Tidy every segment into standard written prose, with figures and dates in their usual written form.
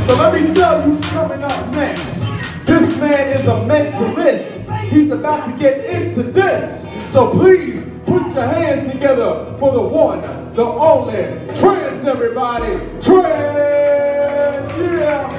So let me tell you what's coming up next. This man is a mentalist. He's about to get into this. So please put your hands together for the one, the only Trance, everybody. Trance, yeah.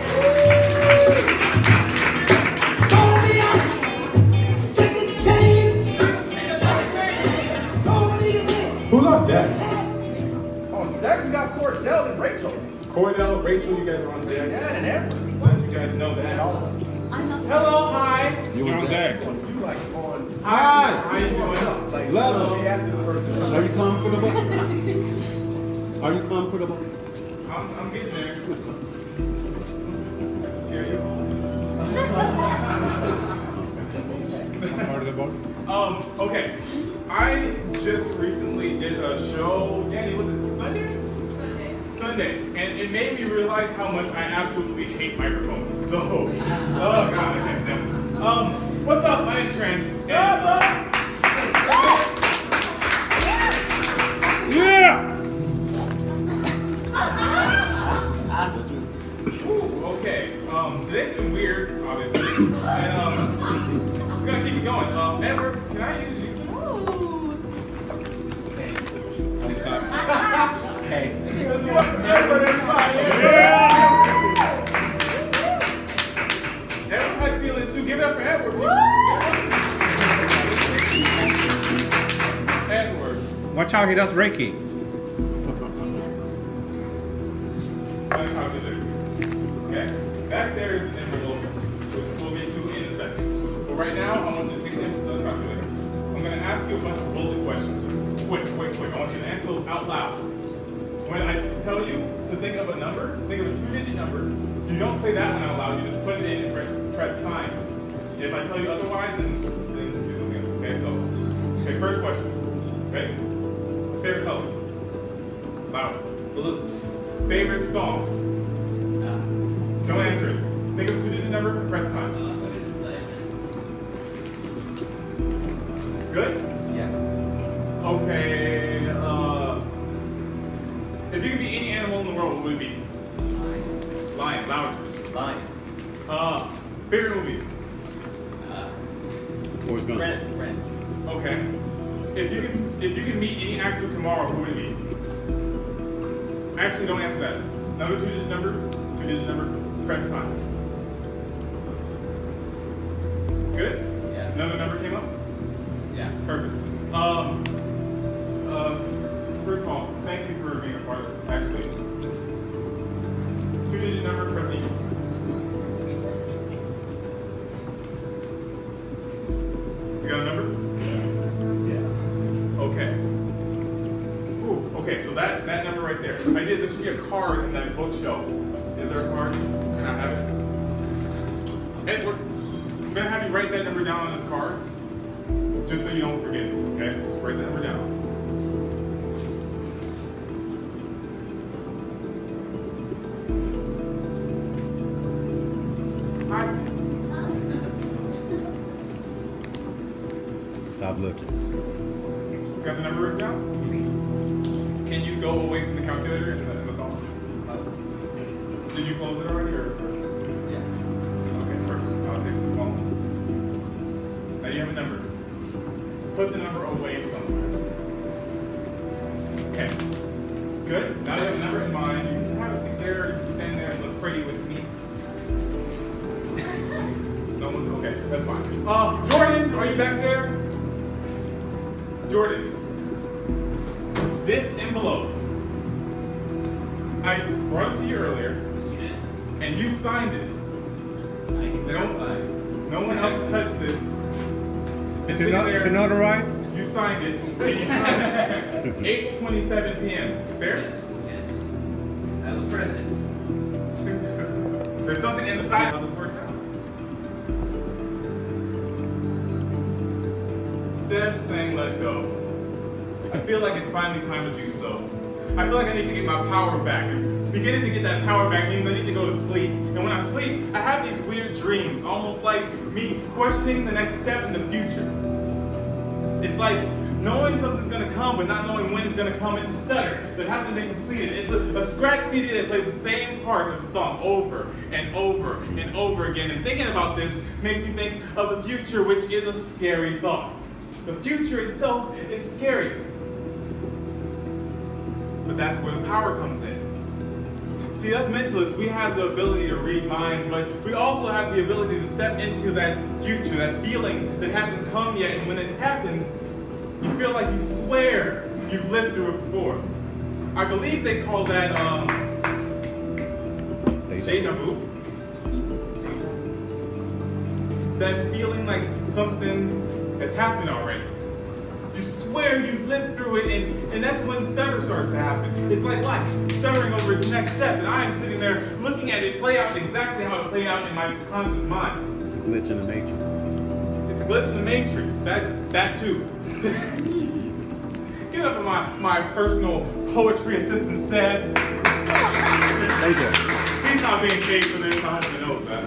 Who's on deck? On deck, we got Cordell and Rachel. Cordell, Rachel, you guys are on deck. Yeah, and Edward. Glad you guys know that. Hello, hi. You're on deck. You like on. Hi. How you doing? Like, Love. after the person. Are you comfortable? Are you comfortable? I'm getting there. Part of the boat? Okay. I just recently did a show, Danny, was it Sunday? Sunday. And it made me realize how much I absolutely hate microphones. So, oh God, I can't stand it. What's up? My name's Trance. Yeah! Okay. Today's been weird, obviously. And I'm gonna keep it going. Edward, can I use you? Hey. Edward, everybody. Edward has feelings too. Give it up for Edward. Edward. Watch out, he does Reiki. Okay. Back there is an envelope, which we'll get to in a second. But right now, I want you to take the calculator. I'm going to ask you a bunch of bullet questions. Quick. I want you to answer those out loud. When I tell you to think of a number, think of a 2-digit number. You don't say that one out loud. You just put it in and press time. If I tell you otherwise, then do something else. Okay, first question. Ready? Favorite color? Loud. Blue. Favorite song? Don't answer it. Think of a 2-digit number, press time. Good? Yeah. Okay, if you could be any animal in the world, what would it be? Lion. Louder. Lion. Favorite movie? Forrest Gump. Friend. Okay. If you could meet any actor tomorrow, who would it be? Actually, don't answer that. Another 2-digit number, press time. Good? Yeah. Another number came up? Yeah. Perfect. First of all, thank you for being a part of it, actually. 2-digit number, press equals. You got a number? Yeah. Okay. Ooh, okay, so that number right there. The idea is there should be a card in that bookshelf. Is there a card? Can I have it? Edward, I'm gonna have you write that number down on this card, just so you don't forget it, okay? Just write that number down. Hi. Stop looking. Got the number written down? Can you go away from the calculator and the phone? Did you close it already, or? Yeah. Okay, perfect. I'll take the phone. Now you have a number. Put the number away somewhere. Okay. Good. Now you have a number in mind. You can have a seat there. You can stand there and look pretty with me. No one. Okay, that's fine. Jordan, are you back there? Jordan. This envelope. I brought it to you earlier. And you signed it. No one else has touched this. Is it notarized? You signed it. And you signed it. 8:27 p.m. Fair? Yes. I was present. There's something inside how this works out. Seb saying let go. I feel like it's finally time to do so. I feel like I need to get my power back. Beginning to get that power back means I need to go to sleep. And when I sleep, I have these weird dreams, almost like me questioning the next step in the future. It's like knowing something's going to come, but not knowing when it's going to come. It's a stutter that hasn't been completed. It's a scratch CD that plays the same part of the song over and over and over again. And thinking about this makes me think of the future, which is a scary thought. The future itself is scary. But that's where the power comes in. See, us mentalists, we have the ability to read minds, but we also have the ability to step into that future, that feeling that hasn't come yet. And when it happens, you feel like you swear you've lived through it before. I believe they call that deja vu. That feeling like something has happened already. You swear you've lived through it, and that's when stutter starts to happen. It's like life, stuttering over its next step, and I am sitting there looking at it play out exactly how it played out in my subconscious mind. It's a glitch in the matrix. It's a glitch in the matrix, that too. Give up for my personal poetry assistant, Seb. Thank you. He's not being paid for this, my husband knows that.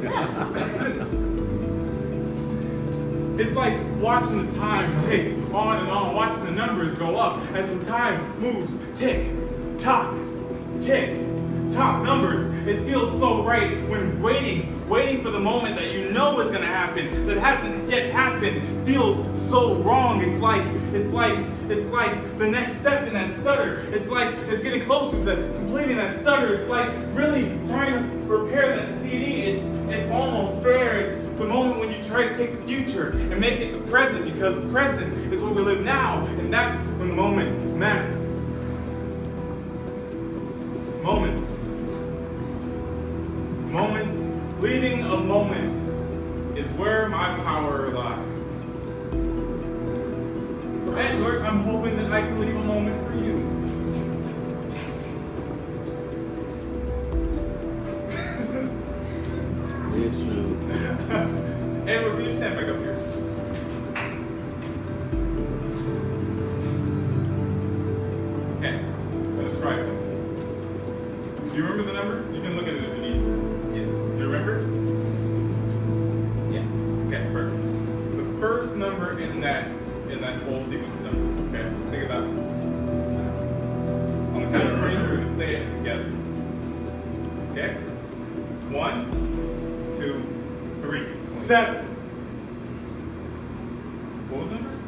It's like watching the time tick on and on, watching the numbers go up as the time moves. Tick, tock, numbers. It feels so right when waiting for the moment that you know is going to happen, that hasn't yet happened, feels so wrong. It's like the next step in that stutter. It's like it's getting closer to completing that stutter. It's like really trying to repair that CD. It's almost there. It's the moment when you try to take the future and make it the present, because the present is what we live now, and that's when the moment matters. Moments. Leaving a moment is where my power lies. So Edward, I'm hoping that I can leave a moment for you. It's true. Edward, will you stand back up here? Okay, I'm gonna try something. Do you remember the number? You can look at it if you need to. Yeah. You remember? Yeah. Okay, perfect. The first number in that whole sequence of numbers, okay? Just think about it. On the count of three, we're gonna say it together. Okay? 1, 2, 3. 7. What was the number?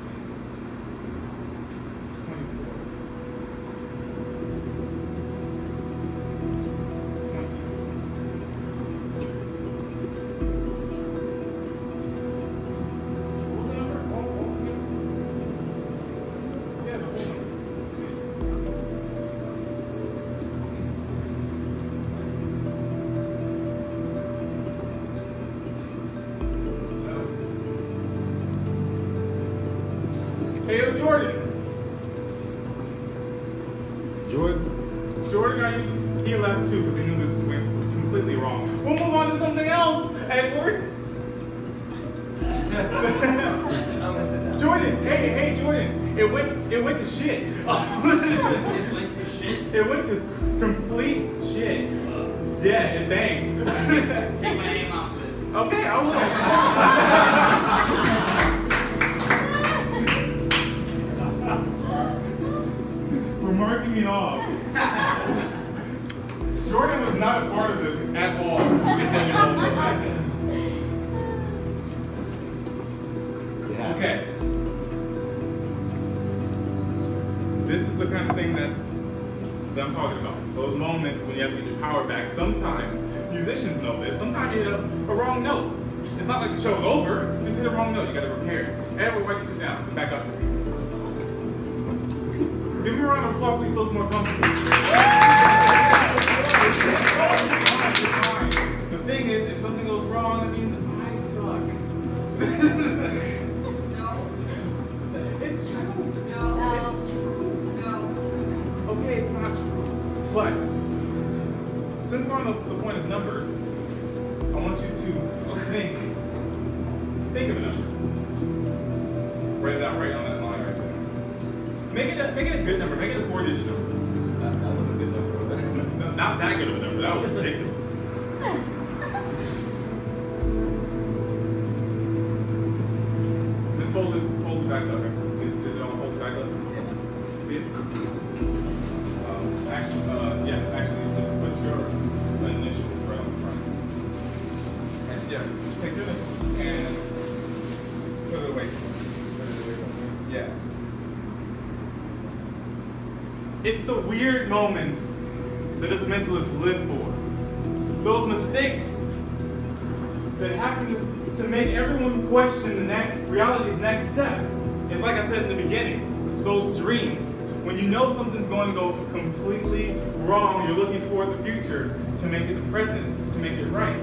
20. Hey, yo, Jordan. Jordan, he left too because he knew this went completely wrong. We'll move on to something else, Edward. Jordan, hey, Jordan. It went to shit. It went to shit? It went to complete shit. Yeah, and thanks. Take my name off of it. Okay, I will. For marking me off. Jordan was not a part of this at all. Just so you know. Okay. This is the kind of thing that I'm talking about. Those moments when you have to get your power back. Sometimes, musicians know this, sometimes you hit a wrong note. It's not like the show's over, just hit a wrong note, you gotta repair it. Edward, why don't you sit down, back up. Give him a round of applause so he feels more comfortable. The thing is, if something goes wrong, it means I suck. No. It's true. No. It's true. No. Okay, it's not true. But, since we're on the point of numbers, I want you to think of a number. Write it out right on that line right there. Make it a good number. Make it a 4-digit number. That was a good number. No, not that good of a number. That was ridiculous. Then fold it back up. Please. see it? Actually, just put your initials right on the front. Yeah, take your initials and put it away. Yeah. It's the weird moments that us mentalists live for. Those mistakes that happen to make everyone question reality's next step. It's like I said in the beginning, those dreams. When you know something's going to go completely wrong, you're looking toward the future to make it the present, to make it right.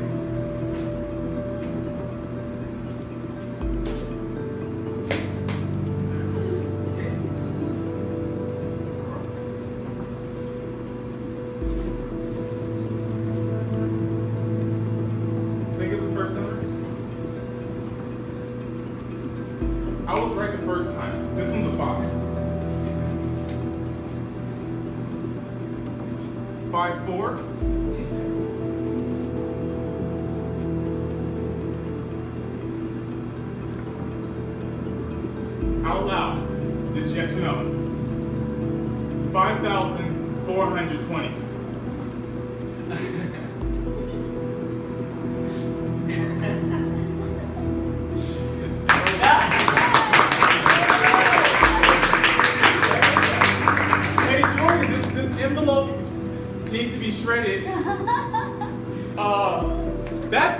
Think of the first number. I was right the first time. This one's a 5. 5, 4. Out loud. This yes or no. 5,420. Hey Jordan, this envelope needs to be shredded. That's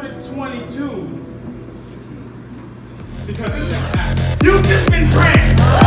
222 because it's just that. You've just been trained!